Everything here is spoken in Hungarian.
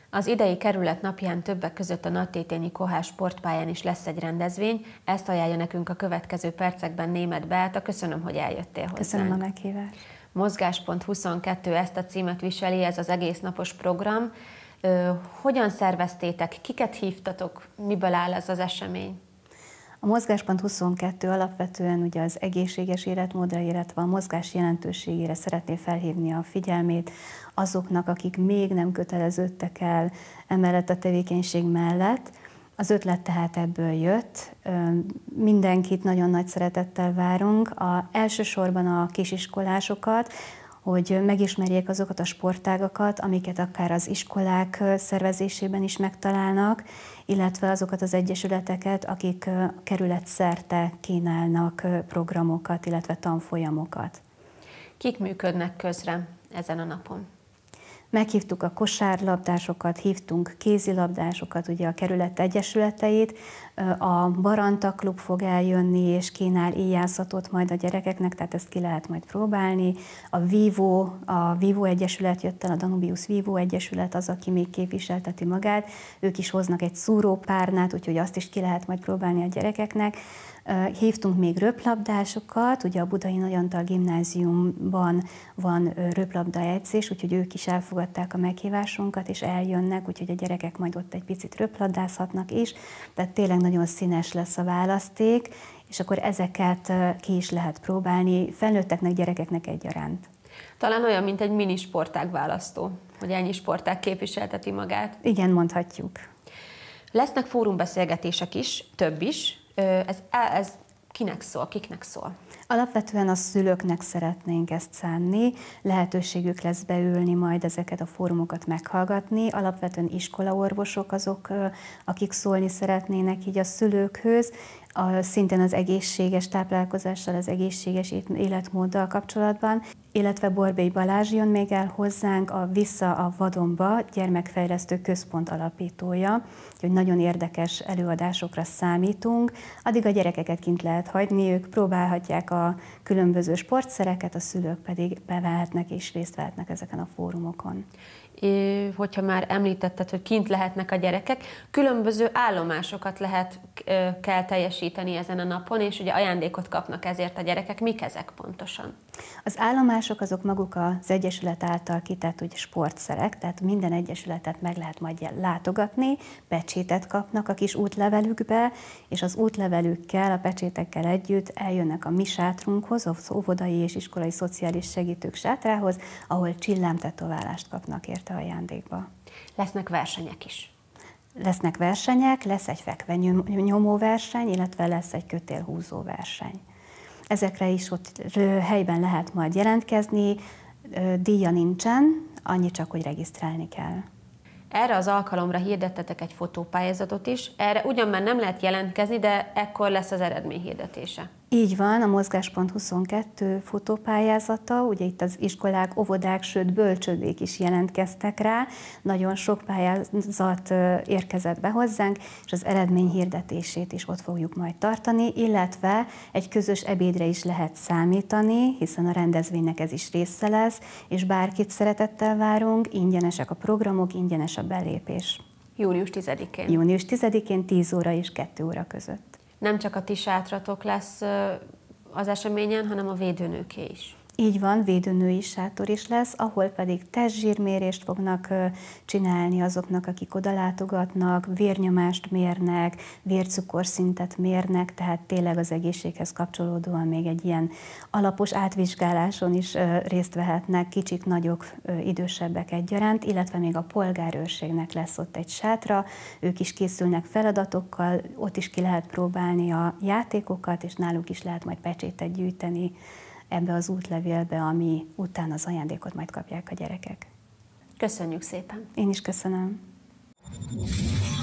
Az idei kerület napján többek között a Nagytétényi Kohás sportpályán is lesz egy rendezvény. Ezt ajánlja nekünk a következő percekben Németh Beáta. Köszönöm, hogy eljöttél hozzánk. Köszönöm a meghívást. Mozgáspont22 ezt a címet viseli, ez az egész napos program. Hogyan szerveztétek, kiket hívtatok, miből áll ez az esemény? A Mozgáspont22 alapvetően ugye az egészséges életmódra, illetve a mozgás jelentőségére szeretné felhívni a figyelmét azoknak, akik még nem köteleződtek el emellett a tevékenység mellett. Az ötlet tehát ebből jött. Mindenkit nagyon nagy szeretettel várunk. Elsősorban a kisiskolásokat, hogy megismerjék azokat a sportágakat, amiket akár az iskolák szervezésében is megtalálnak, illetve azokat az egyesületeket, akik kerületszerte kínálnak programokat, illetve tanfolyamokat. Kik működnek közre ezen a napon? Meghívtuk a kosárlabdásokat, hívtunk kézilabdásokat, ugye a kerület egyesületeit, a Baranta Klub fog eljönni és kínál íjászatot majd a gyerekeknek, tehát ezt ki lehet majd próbálni. A Vivo Egyesület jött el, a Danubius Vivo Egyesület az, aki még képviselteti magát, ők is hoznak egy szúrópárnát, úgyhogy azt is ki lehet majd próbálni a gyerekeknek. Hívtunk még röplabdásokat, ugye a Budai Nagy Antal Gimnáziumban van röplabda edzés, úgyhogy ők is elfogadták a meghívásunkat, és eljönnek, úgyhogy a gyerekek majd ott egy picit röplabdázhatnak is, tehát tényleg nagyon színes lesz a választék, és akkor ezeket ki is lehet próbálni, felnőtteknek, gyerekeknek egyaránt. Talán olyan, mint egy mini sportág választó, hogy ennyi sportág képviselteti magát. Igen, mondhatjuk. Lesznek fórumbeszélgetések is, több is. Ez kinek szól, kiknek szól? Alapvetően a szülőknek szeretnénk ezt szánni, lehetőségük lesz beülni, majd ezeket a fórumokat meghallgatni. Alapvetően iskolaorvosok azok, akik szólni szeretnének így a szülőkhöz, szintén az egészséges táplálkozással, az egészséges életmóddal kapcsolatban, illetve Borbély Balázs jön még el hozzánk, a Vissza a Vadonba gyermekfejlesztő központ alapítója, úgyhogy nagyon érdekes előadásokra számítunk. Addig a gyerekeket kint lehet hagyni, ők próbálhatják a különböző sportszereket, a szülők pedig bevehetnek és részt vehetnek ezeken a fórumokon. Hogyha már említetted, hogy kint lehetnek a gyerekek, különböző állomásokat kell teljesíteni ezen a napon, és ugye ajándékot kapnak ezért a gyerekek. Mik ezek pontosan? Az állomások azok maguk az egyesület által kitett ugye, sportszerek, tehát minden egyesületet meg lehet majd látogatni, pecsétet kapnak a kis útlevelükbe, és az útlevelükkel, a pecsétekkel együtt eljönnek a mi sátrunkhoz, az óvodai és iskolai szociális segítők sátrához, ahol csillámtetoválást kapnak érte ajándékba. Lesznek versenyek is. Lesznek versenyek, lesz egy fekvenyomó verseny, illetve lesz egy kötélhúzó verseny. Ezekre is ott helyben lehet majd jelentkezni, díja nincsen, annyi csak, hogy regisztrálni kell. Erre az alkalomra hirdettetek egy fotópályázatot is, erre ugyan már nem lehet jelentkezni, de ekkor lesz az eredmény hirdetése. Így van, a Mozgáspont22 fotópályázata, ugye itt az iskolák, óvodák, sőt bölcsődék is jelentkeztek rá, nagyon sok pályázat érkezett be hozzánk, és az eredmény hirdetését is ott fogjuk majd tartani, illetve egy közös ebédre is lehet számítani, hiszen a rendezvénynek ez is része lesz, és bárkit szeretettel várunk, ingyenesek a programok, ingyenes a belépés. Június 10-én. Június 10-én 10 óra és 2 óra között. Nem csak a ti sátratok lesz az eseményen, hanem a védőnőké is. Így van, védőnői sátor is lesz, ahol pedig testzsírmérést fognak csinálni azoknak, akik oda látogatnak, vérnyomást mérnek, vércukorszintet mérnek, tehát tényleg az egészséghez kapcsolódóan még egy ilyen alapos átvizsgáláson is részt vehetnek kicsik, nagyok, idősebbek egyaránt, illetve még a polgárőrségnek lesz ott egy sátra, ők is készülnek feladatokkal, ott is ki lehet próbálni a játékokat, és náluk is lehet majd pecsétet gyűjteni ebbe az útlevélbe, ami után az ajándékot majd kapják a gyerekek. Köszönjük szépen! Én is köszönöm!